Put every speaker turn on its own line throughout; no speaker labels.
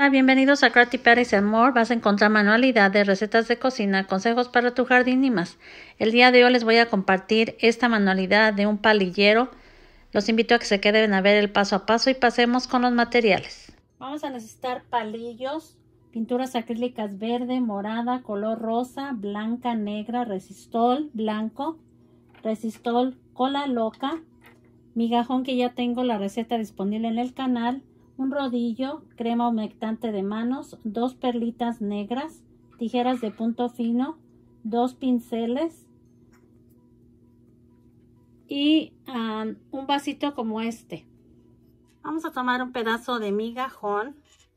Hola, bienvenidos a Crafty Patties and More. Vas a encontrar manualidades, recetas de cocina, consejos para tu jardín y más. El día de hoy les voy a compartir esta manualidad de un palillero. Los invito a que se queden a ver el paso a paso y pasemos con los materiales. Vamos a necesitar palillos, pinturas acrílicas verde, morada, color rosa, blanca, negra, resistol, blanco, resistol, cola loca, migajón que ya tengo la receta disponible en el canal, un rodillo, crema humectante de manos, 2 perlitas negras, tijeras de punto fino, 2 pinceles y un vasito como este. Vamos a tomar un pedazo de migajón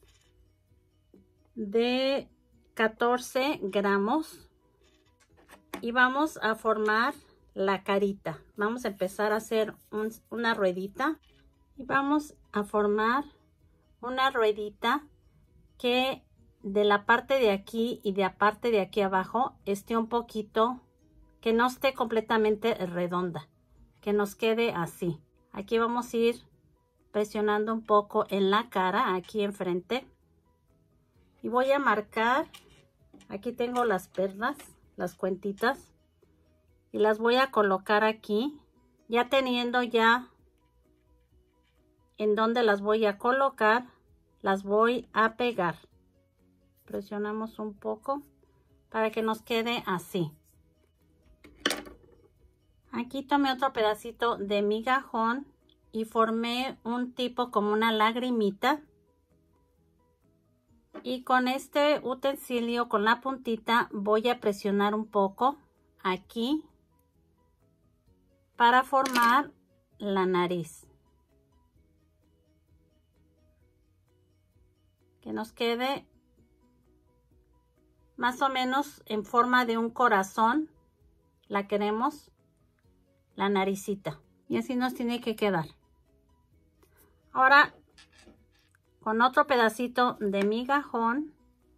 de 14 gramos y vamos a formar la carita. Vamos a empezar a hacer una ruedita y vamos a formar una ruedita que de la parte de aquí y de la parte de aquí abajo esté un poquito, que no esté completamente redonda, que nos quede así. Aquí vamos a ir presionando un poco en la cara, aquí enfrente, y voy a marcar. Aquí tengo las perlas, las cuentitas, y las voy a colocar aquí, ya teniendo ya en donde las voy a colocar, las voy a pegar. Presionamos un poco para que nos quede así. Aquí tomé otro pedacito de migajón y formé un tipo como una lagrimita. Y con este utensilio, con la puntita, voy a presionar un poco aquí para formar la nariz. Que nos quede más o menos en forma de un corazón. La queremos, la naricita. Y así nos tiene que quedar. Ahora, con otro pedacito de migajón,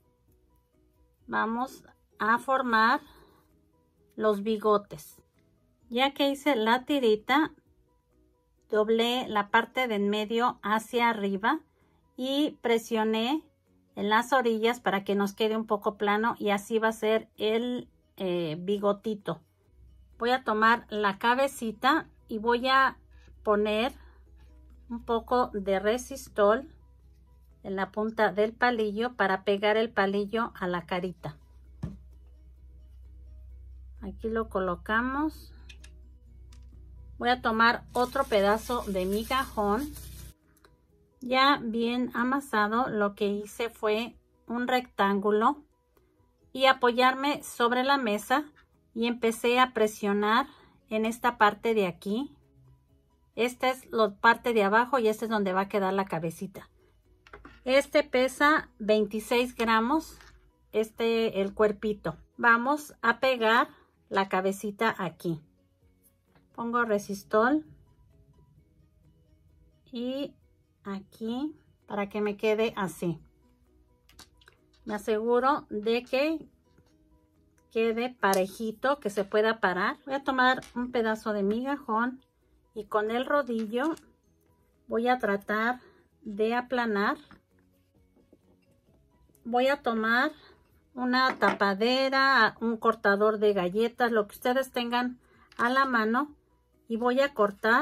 vamos a formar los bigotes. Ya que hice la tirita, doblé la parte de en medio hacia arriba y presioné en las orillas para que nos quede un poco plano, y así va a ser el bigotito. Voy a tomar la cabecita y voy a poner un poco de resistol en la punta del palillo para pegar el palillo a la carita. Aquí lo colocamos. Voy a tomar otro pedazo de migajón ya bien amasado. Lo que hice fue un rectángulo y apoyarme sobre la mesa y empecé a presionar en esta parte de aquí. Esta es la parte de abajo y este es donde va a quedar la cabecita. Este pesa 26 gramos, el cuerpito. Vamos a pegar la cabecita aquí. Pongo resistol y aquí para que me quede así. Me aseguro de que quede parejito, que se pueda parar. Voy a tomar un pedazo de migajón y con el rodillo voy a tratar de aplanar. Voy a tomar una tapadera, un cortador de galletas, lo que ustedes tengan a la mano, y voy a cortar.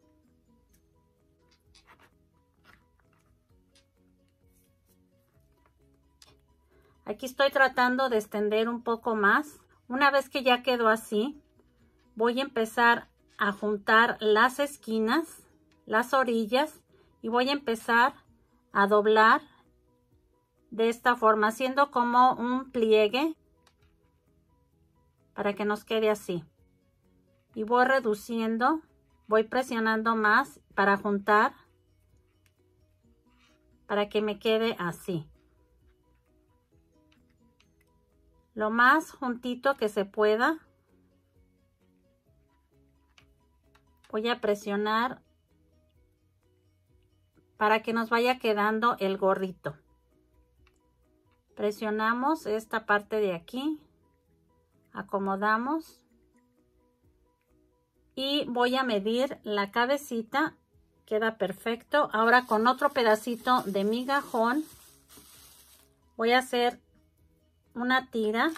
Aquí estoy tratando de extender un poco más. Una vez que ya quedó así, voy a empezar a juntar las esquinas, las orillas, y voy a empezar a doblar de esta forma, haciendo como un pliegue para que nos quede así. Y voy reduciendo, voy presionando más para juntar, para que me quede así. Lo más juntito que se pueda. Voy a presionar para que nos vaya quedando el gorrito. Presionamos esta parte de aquí, acomodamos y voy a medir la cabecita. Queda perfecto. Ahora con otro pedacito de migajón Voy a hacer una tira.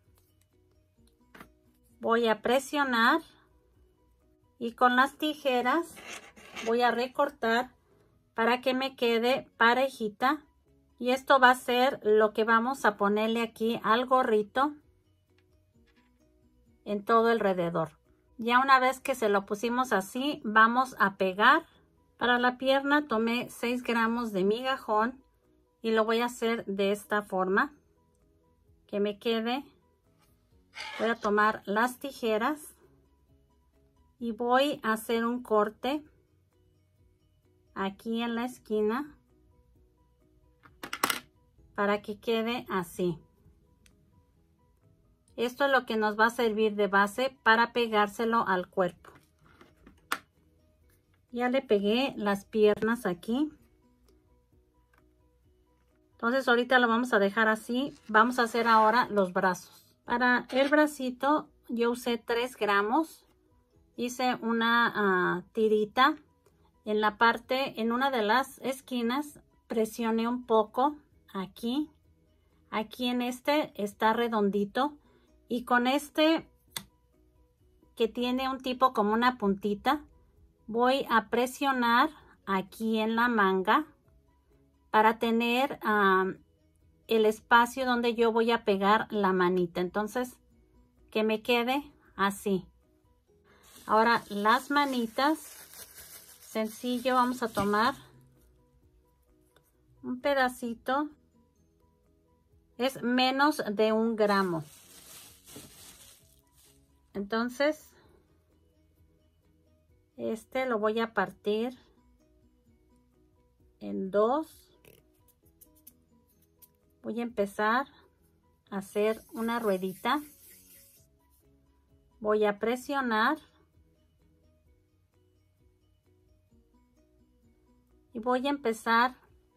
Voy a presionar y con las tijeras voy a recortar para que me quede parejita. Y esto va a ser lo que vamos a ponerle aquí al gorrito en todo alrededor. Ya una vez que se lo pusimos así, vamos a pegar. Para la pierna tomé 6 gramos de migajón y lo voy a hacer de esta forma. Que me quede. Voy a tomar las tijeras y voy a hacer un corte aquí en la esquina para que quede así. Esto es lo que nos va a servir de base para pegárselo al cuerpo. Ya le pegué las piernas aquí. Entonces ahorita lo vamos a dejar así. Vamos a hacer ahora los brazos. Para el bracito yo usé 3 gramos. Hice una tirita en la parte, en una de las esquinas. Presioné un poco aquí. Aquí en este está redondito. Y con este que tiene un tipo como una puntita, voy a presionar aquí en la manga para tener el espacio donde yo voy a pegar la manita. Entonces, que me quede así. Ahora, las manitas, sencillo, vamos a tomar un pedacito. Es menos de 1 gramo. Entonces, este lo voy a partir en 2. Voy a empezar a hacer una ruedita. Voy a presionar. Y voy a empezar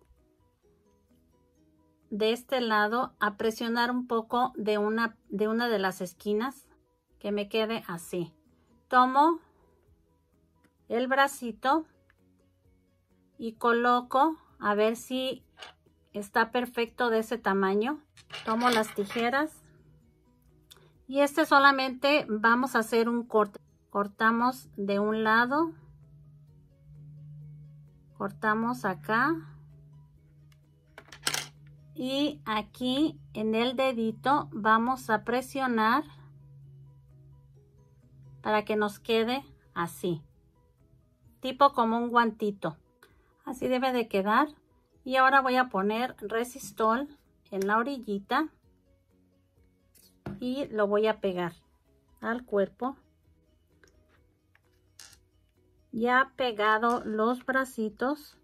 de este lado a presionar un poco de una de las esquinas. Que me quede así. Tomo el bracito y coloco a ver si está perfecto de ese tamaño. Tomo las tijeras y solamente vamos a hacer un corte. Cortamos de un lado, cortamos acá y aquí en el dedito vamos a presionar para que nos quede así, tipo como un guantito. Así debe de quedar. Y ahora voy a poner resistol en la orillita y lo voy a pegar al cuerpo. Ya pegado los bracitos,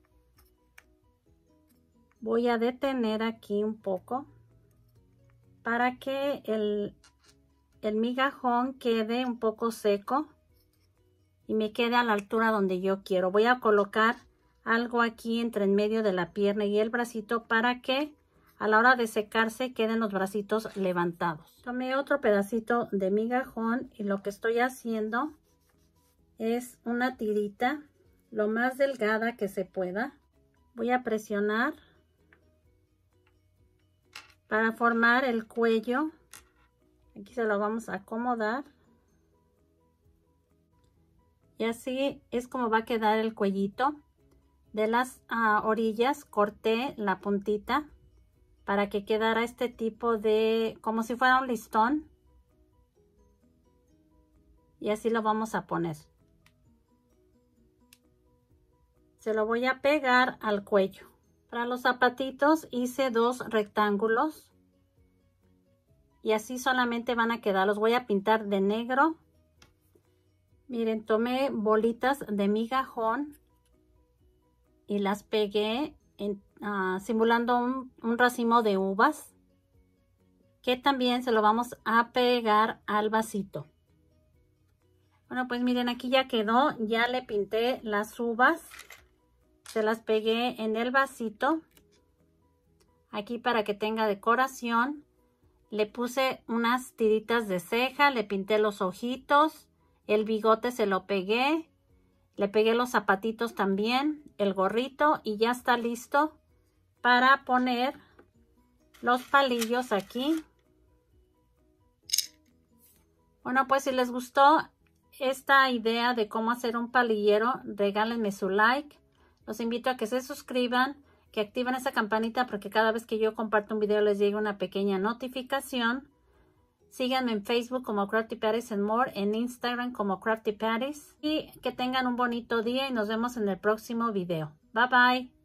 voy a detener aquí un poco para que el migajón quede un poco seco y me quede a la altura donde yo quiero. Voy a colocar algo aquí entre en medio de la pierna y el bracito para que a la hora de secarse queden los bracitos levantados. Tomé otro pedacito de migajón y lo que estoy haciendo es una tirita lo más delgada que se pueda. Voy a presionar para formar el cuello. Aquí se lo vamos a acomodar. Y así es como va a quedar el cuellito. De las orillas corté la puntita para que quedara este tipo de, como si fuera un listón. Y así lo vamos a poner. Se lo voy a pegar al cuello. Para los zapatitos hice 2 rectángulos. Y así solamente van a quedar. Los voy a pintar de negro. Miren, tomé bolitas de migajón y las pegué simulando un racimo de uvas, que también se lo vamos a pegar al vasito. Bueno, pues miren, aquí ya quedó. Ya le pinté las uvas. Se las pegué en el vasito. Aquí para que tenga decoración. Le puse unas tiritas de ceja. Le pinté los ojitos. El bigote se lo pegué. Le pegué los zapatitos también. El gorrito. Y ya está listo para poner los palillos aquí. Bueno, pues si les gustó esta idea de cómo hacer un palillero, regálenme su like. Los invito a que se suscriban, que activen esa campanita porque cada vez que yo comparto un video les llegue una pequeña notificación. Síganme en Facebook como Crafty Patties and More, en Instagram como Crafty Patties. Y que tengan un bonito día y nos vemos en el próximo video. Bye bye.